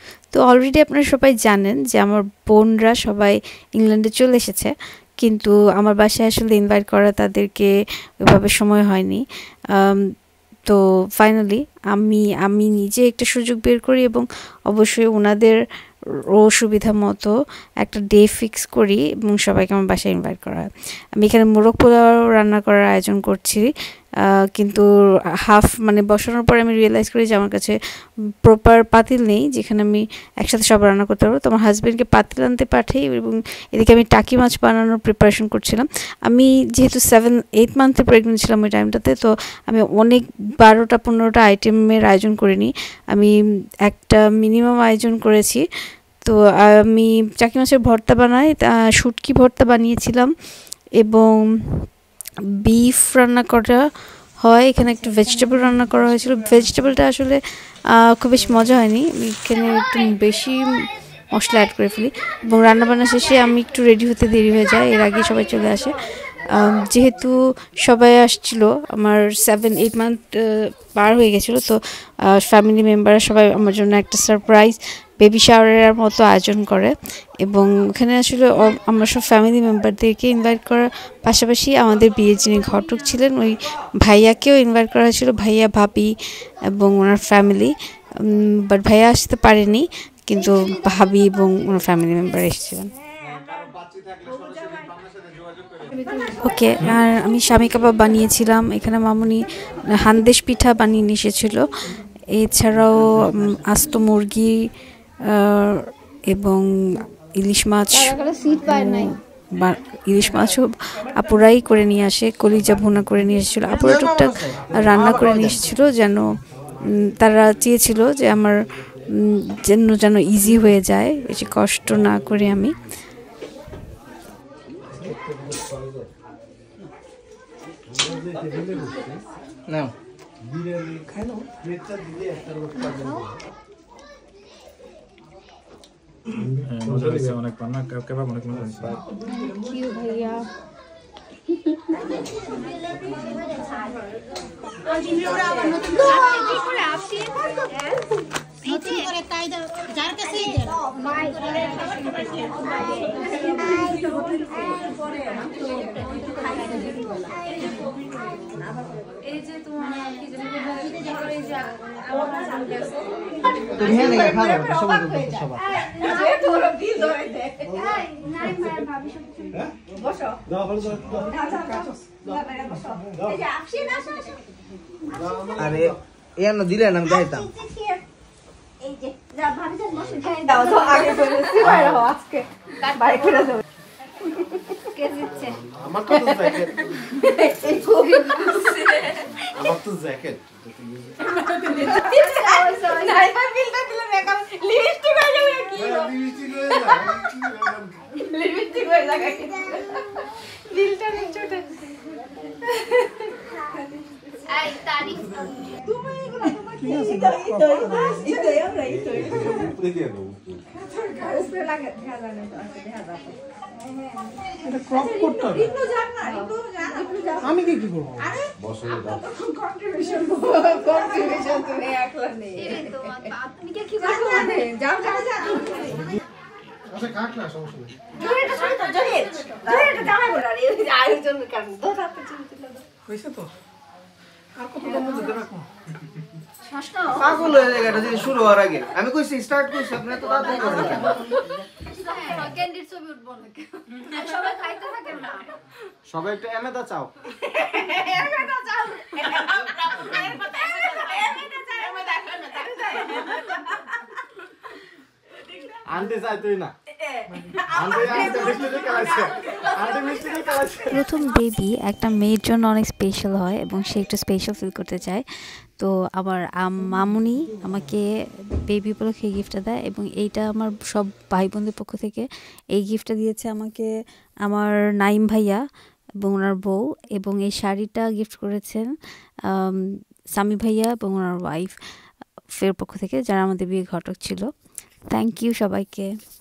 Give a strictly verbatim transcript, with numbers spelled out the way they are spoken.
তো অলরেডি আপনারা সবাই জানেন যে আমার বোনরা সবাই ইংল্যান্ডে চলে এসেছে, কিন্তু আমার বাসায় আসলে ইনভাইট করা তাদেরকে ওইভাবে সময় হয়নি। তো ফাইনালি আমি আমি নিজে একটা সুযোগ বের করি এবং অবশ্যই ওনাদের ও সুবিধা মতো একটা ডে ফিক্স করি এবং সবাইকে আমার বাসায় ইনভাইট করা হয়। আমি এখানে মোরগ পোলাও রান্না করার আয়োজন করছি, কিন্তু হাফ মানে বসানোর পরে আমি রিয়েলাইজ করি যে আমার কাছে প্রপার পাতিল নেই যেখানে আমি একসাথে সব রান্না করতে পারবো। তো আমার হাজব্যান্ডকে পাতিল আনতে পাঠাই এবং এদিকে আমি টাকি মাছ বানানোর প্রিপারেশন করছিলাম। আমি যেহেতু সেভেন এইট মান্থে প্রেগনেন্ট ছিলাম ওই টাইমটাতে, তো আমি অনেক বারোটা পনেরোটা আইটেমের আয়োজন করিনি, আমি একটা মিনিমাম আয়োজন করেছি। তো আমি টাকি মাছের ভর্তা বানাই, শুটকি ভর্তা বানিয়েছিলাম এবং বিফ রান্না করা হয়। এখানে একটু ভেজিটেবল রান্না করা হয়েছিল, ভেজিটেবলটা আসলে খুব বেশি মজা হয়নি, এখানে একটু বেশি মশলা অ্যাড করে ফেলি এবং রান্নাবান্না শেষে আমি একটু রেডি হতে দেরি হয়ে যায়, এর আগে সবাই চলে আসে। যেহেতু সবাই আসছিল, আমার সেভেন এইট মান্থ পার হয়ে গেছিলো, তো ফ্যামিলি মেম্বাররা সবাই আমার জন্য একটা সারপ্রাইজ বেবি শাওয়ারের মতো আয়োজন করে এবং ওখানে আসলে আমরা সব ফ্যামিলি মেম্বারদেরকে ইনভাইট করার পাশাপাশি আমাদের বিয়ের যিনি ঘটক ছিলেন ওই ভাইয়াকেও ইনভাইট করা হয়েছিল, ভাইয়া ভাবি এবং ওনার ফ্যামিলি। বাট ভাইয়া আসতে পারেনি, কিন্তু ভাবি এবং ওনার ফ্যামিলি মেম্বার এসেছিলেন। ওকে, আর আমি স্বামী কাবাব বানিয়েছিলাম, এখানে মামুনি হান্দেশ পিঠা বানিয়ে নিয়ে এসেছিল, এছাড়াও আস্ত মুরগি এবং ইলিশ মাছ, ইলিশ মাছও আপুরাই করে নিয়ে আসে, কলিজা ভুনা করে নিয়ে এসেছিলো, আপুরা টুকটাক রান্না করে নিয়ে এসেছিলো, যেন তারা চেয়েছিল যে আমার যেন যেন ইজি হয়ে যায়, বেশি কষ্ট না করে আমি। অনেক পান্না কেবাব অনেক মজা হয়েছে। ভাইয়া এই যে তোমার কি তুমি হ্যাঁ না খাও সবাই সবাই যে তোর বিল ধরে দে নাই মানে ভাবি সব বসো দাও ভালো দাও বসো এই যে আপসি না আসো আরে এনো দিলে না আমি দাইতাম এই যে যা ভাবি যা বসে দাও তো আগে বলেছি বাইরে হও আজকে বাইরে করে দাও কে দিচ্ছে আমার তো জ্যাকেট এই খুবই খুশি আমার তো জ্যাকেট নাই বিলটা দিলে মেকআপ লিপস্টিক হয়ে যাবে কি লিপস্টিক হয়ে যায় লিপস্টিক হয়ে যায় বিলটা ছোট আই তারিফ তুমি এগুলো তোমার কি আছে ইতো আমরা ইতো উপরে দিয়ে দাও উপরে লাগে দেখা যায় না দেখা যায় এটা ক্রপ করতে হবে একটু জান না একটু জান একটু জান আমি কি কি করব আরে বসে দাও কন্ট্রিবিউশন কন্ট্রিবিউশন তুমি একলা নেই এই তো আপনি কি কি করবে যাও যাও যাও আচ্ছা কাট না সমস্যা নেই জোরে এটা শুনে তো জোরে জোরে এটা জামাই বড় আরে এই আয়োজন কারণ দো হাতে চিমচিলা দাও কইছে তো আর কত কম দিতে রাখো শাসনা পাগল হয়ে যায় এটা যদি শুরু হওয়ার আগে আমি কইছি স্টার্ট কইছি আপনি তো তাড়াতাড়ি করেন কেন ক্যান্ডির ছবি উঠবো না সবাই খাইতে থাকেন না সবাই একটু এমেদা চাও এমেদা চাও এমেদা এমেদা আনতে চাই তুই না আনতে আনতে মিষ্টি কালাইছে আনতে মিষ্টি কালাইছে। প্রথম বেবি একটা মেয়ের জন্য অনেক স্পেশাল হয় এবং সে একটু স্পেশাল ফিল করতে চায়। তো আমার মামুনি আমাকে বেবি উপলক্ষে গিফটটা দেয় এবং এইটা আমার সব ভাই বোনদের পক্ষ থেকে এই গিফটটা দিয়েছে আমাকে আমার নাইম ভাইয়া এবং ওনার বউ, এবং এই শাড়িটা গিফট করেছেন সামি ভাইয়া এবং ওনার ওয়াইফ ফের পক্ষ থেকে, যারা আমাদের বিয়ে ঘটক ছিল। থ্যাংক ইউ সবাইকে।